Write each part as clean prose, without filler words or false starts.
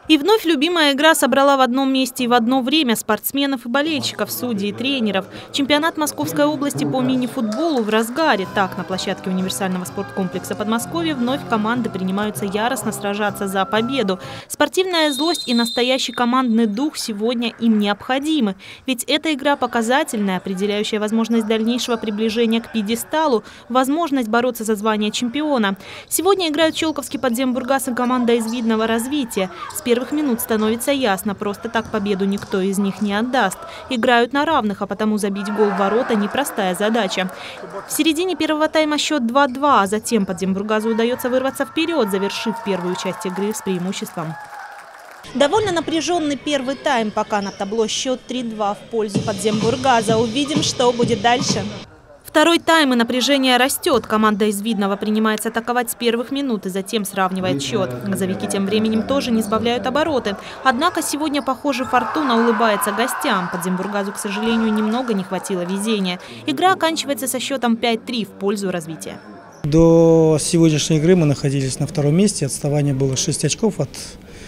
И вновь любимая игра собрала в одном месте и в одно время спортсменов и болельщиков, судей и тренеров. Чемпионат Московской области по мини-футболу в разгаре. Так, на площадке универсального спорткомплекса Подмосковья вновь команды принимаются яростно сражаться за победу. Спортивная злость и настоящий командный дух сегодня им необходимы. Ведь эта игра показательная, определяющая возможность дальнейшего приближения к пьедесталу, возможность бороться за звание чемпиона. Сегодня играют Щелковский Подзембургас и команда из Видного развития. С первых минут становится ясно, просто так победу никто из них не отдаст. Играют на равных, а потому забить гол в ворота – непростая задача. В середине первого тайма счет 2-2, а затем Подзембургазу удается вырваться вперед, завершив первую часть игры с преимуществом. Довольно напряженный первый тайм, пока на табло счет 3-2 в пользу Подзембургаза. Увидим, что будет дальше. Второй тайм, и напряжение растет. Команда из Видного принимается атаковать с первых минут и затем сравнивает счет. Газовики тем временем тоже не сбавляют обороты. Однако сегодня, похоже, фортуна улыбается гостям. Подзембургазу, к сожалению, немного не хватило везения. Игра оканчивается со счетом 5-3 в пользу развития. До сегодняшней игры мы находились на втором месте. Отставание было 6 очков от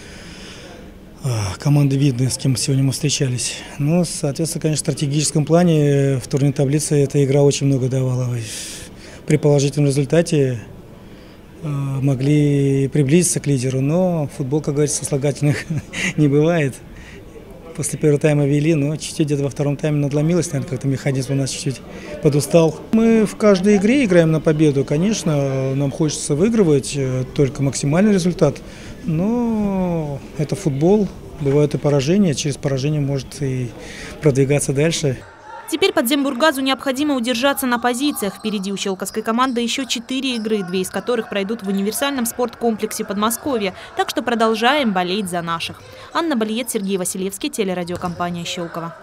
команды Видные, с кем сегодня мы встречались. Ну, соответственно, конечно, в стратегическом плане в турнирной таблице эта игра очень много давала. При положительном результате могли приблизиться к лидеру, но футбол, как говорится, сослагательных не бывает. После первого тайма вели, но чуть-чуть где-то во втором тайме надломилось, наверное, как-то механизм у нас чуть-чуть подустал. Мы в каждой игре играем на победу, конечно, нам хочется выигрывать, только максимальный результат, но это футбол, бывают и поражения, через поражение может и продвигаться дальше. Теперь Подзембургазу необходимо удержаться на позициях. Впереди у щелковской команды еще 4 игры, 2 из которых пройдут в универсальном спорткомплексе Подмосковья. Так что продолжаем болеть за наших. Анна Балиет, Сергей Василевский, телерадиокомпания «Щелково».